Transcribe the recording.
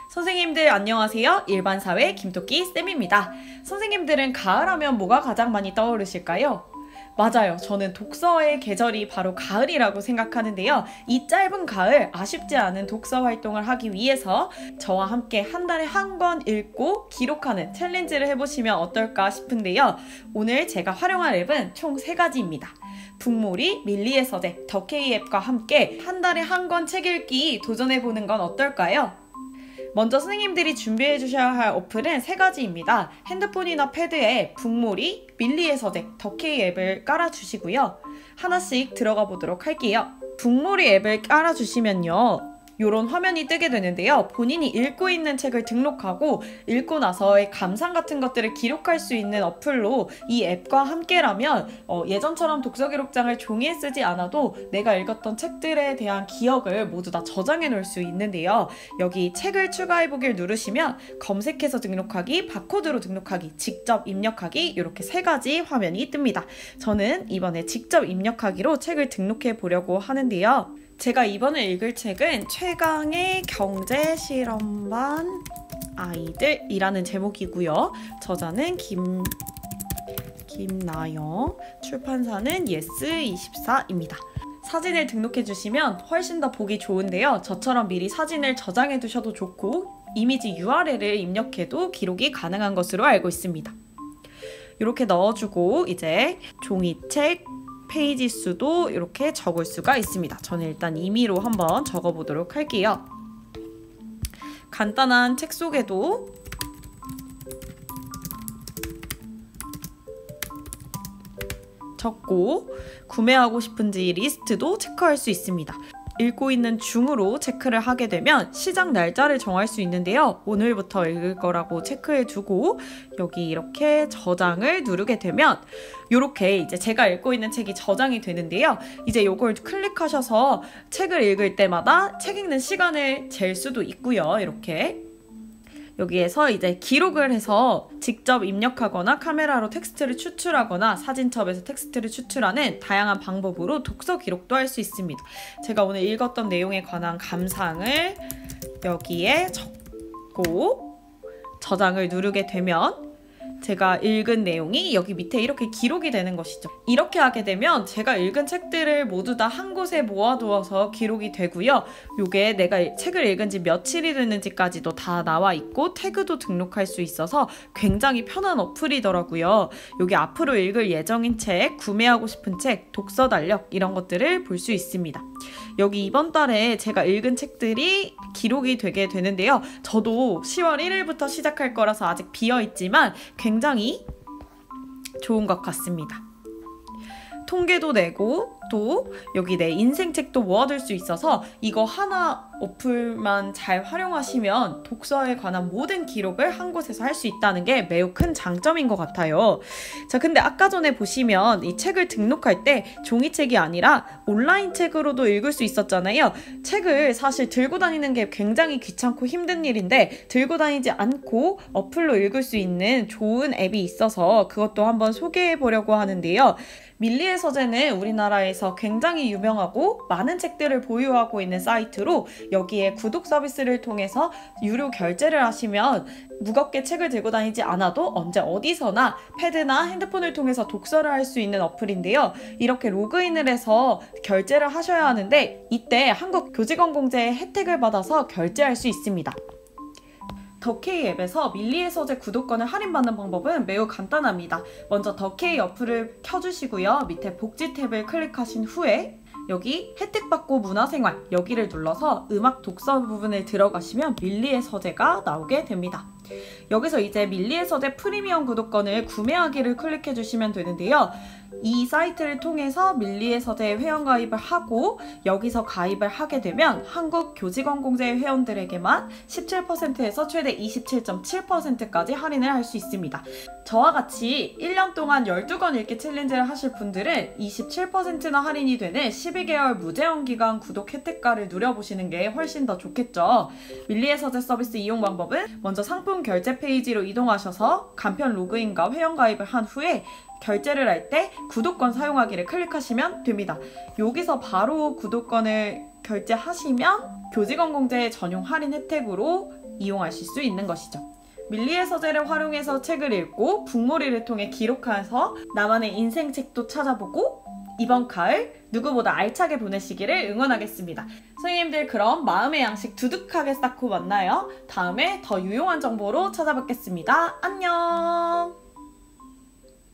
선생님들 안녕하세요. 일반사회 김토끼 쌤입니다. 선생님들은 가을하면 뭐가 가장 많이 떠오르실까요? 맞아요. 저는 독서의 계절이 바로 가을이라고 생각하는데요. 이 짧은 가을 아쉽지 않은 독서 활동을 하기 위해서 저와 함께 한 달에 한 권 읽고 기록하는 챌린지를 해보시면 어떨까 싶은데요. 오늘 제가 활용할 앱은 총 3가지입니다. 북몰이, 밀리의 서재, 더케이 앱과 함께 한 달에 한 권 책 읽기 도전해보는 건 어떨까요? 먼저 선생님들이 준비해 주셔야 할 어플은 3가지입니다. 핸드폰이나 패드에 북몰이, 밀리의 서재, 더케이 앱을 깔아주시고요. 하나씩 들어가 보도록 할게요. 북몰이 앱을 깔아주시면요. 이런 화면이 뜨게 되는데요. 본인이 읽고 있는 책을 등록하고 읽고 나서의 감상 같은 것들을 기록할 수 있는 어플로 이 앱과 함께라면 예전처럼 독서 기록장을 종이에 쓰지 않아도 내가 읽었던 책들에 대한 기억을 모두 다 저장해 놓을 수 있는데요. 여기 책을 추가해보기를 누르시면 검색해서 등록하기, 바코드로 등록하기, 직접 입력하기 이렇게 3가지 화면이 뜹니다. 저는 이번에 직접 입력하기로 책을 등록해 보려고 하는데요. 제가 이번에 읽을 책은 최강의 경제실험반 아이들이라는 제목이고요. 저자는 김나영, 출판사는 예스24입니다. 사진을 등록해 주시면 훨씬 더 보기 좋은데요. 저처럼 미리 사진을 저장해 두셔도 좋고 이미지 URL을 입력해도 기록이 가능한 것으로 알고 있습니다. 이렇게 넣어주고 이제 종이책 페이지 수도 이렇게 적을 수가 있습니다. 저는 일단 임의로 한번 적어보도록 할게요. 간단한 책 소개도 적고 구매하고 싶은지 리스트도 체크할 수 있습니다. 읽고 있는 중으로 체크를 하게 되면 시작 날짜를 정할 수 있는데요. 오늘부터 읽을 거라고 체크해 두고 여기 이렇게 저장을 누르게 되면 이렇게 이제 제가 읽고 있는 책이 저장이 되는데요. 이제 이걸 클릭하셔서 책을 읽을 때마다 책 읽는 시간을 잴 수도 있고요. 이렇게 여기에서 이제 기록을 해서 직접 입력하거나 카메라로 텍스트를 추출하거나 사진첩에서 텍스트를 추출하는 다양한 방법으로 독서 기록도 할 수 있습니다. 제가 오늘 읽었던 내용에 관한 감상을 여기에 적고 저장을 누르게 되면 제가 읽은 내용이 여기 밑에 이렇게 기록이 되는 것이죠. 이렇게 하게 되면 제가 읽은 책들을 모두 다 한 곳에 모아두어서 기록이 되고요. 요게 내가 책을 읽은 지 며칠이 됐는지까지도 다 나와 있고 태그도 등록할 수 있어서 굉장히 편한 어플이더라고요. 여기 앞으로 읽을 예정인 책, 구매하고 싶은 책, 독서 달력 이런 것들을 볼 수 있습니다. 여기 이번 달에 제가 읽은 책들이 기록이 되게 되는데요. 저도 10월 1일부터 시작할 거라서 아직 비어있지만 굉장히 좋은 것 같습니다. 통계도 내고 또 여기 내 인생책도 모아둘 수 있어서 이거 하나 어플만 잘 활용하시면 독서에 관한 모든 기록을 한 곳에서 할 수 있다는 게 매우 큰 장점인 것 같아요. 자, 근데 아까 전에 보시면 이 책을 등록할 때 종이책이 아니라 온라인 책으로도 읽을 수 있었잖아요. 책을 사실 들고 다니는 게 굉장히 귀찮고 힘든 일인데 들고 다니지 않고 어플로 읽을 수 있는 좋은 앱이 있어서 그것도 한번 소개해 보려고 하는데요. 밀리의 서재는 우리나라에서 굉장히 유명하고 많은 책들을 보유하고 있는 사이트로 여기에 구독 서비스를 통해서 유료 결제를 하시면 무겁게 책을 들고 다니지 않아도 언제 어디서나 패드나 핸드폰을 통해서 독서를 할 수 있는 어플인데요. 이렇게 로그인을 해서 결제를 하셔야 하는데 이때 한국교직원공제의 혜택을 받아서 결제할 수 있습니다. 더케이 앱에서 밀리의 서재 구독권을 할인받는 방법은 매우 간단합니다. 먼저 더케이 어플을 켜주시고요. 밑에 복지 탭을 클릭하신 후에 여기 혜택 받고 문화생활 여기를 눌러서 음악 독서 부분을 들어가시면 밀리의 서재가 나오게 됩니다. 여기서 이제 밀리의 서재 프리미엄 구독권을 구매하기를 클릭해 주시면 되는데요. 이 사이트를 통해서 밀리의 서재에 회원가입을 하고 여기서 가입을 하게 되면 한국교직원공제 회원들에게만 17%에서 최대 27.7%까지 할인을 할 수 있습니다. 저와 같이 1년 동안 12권 읽기 챌린지를 하실 분들은 27%나 할인이 되는 12개월 무제한 기간 구독 혜택가를 누려보시는 게 훨씬 더 좋겠죠. 밀리의 서재 서비스 이용 방법은 먼저 상품 결제 페이지로 이동하셔서 간편 로그인과 회원가입을 한 후에 결제를 할 때 구독권 사용하기를 클릭하시면 됩니다. 여기서 바로 구독권을 결제하시면 교직원공제 전용 할인 혜택으로 이용하실 수 있는 것이죠. 밀리의 서재를 활용해서 책을 읽고 북몰이를 통해 기록해서 나만의 인생책도 찾아보고 이번 가을 누구보다 알차게 보내시기를 응원하겠습니다. 선생님들 그럼 마음의 양식 두둑하게 쌓고 만나요. 다음에 더 유용한 정보로 찾아뵙겠습니다. 안녕.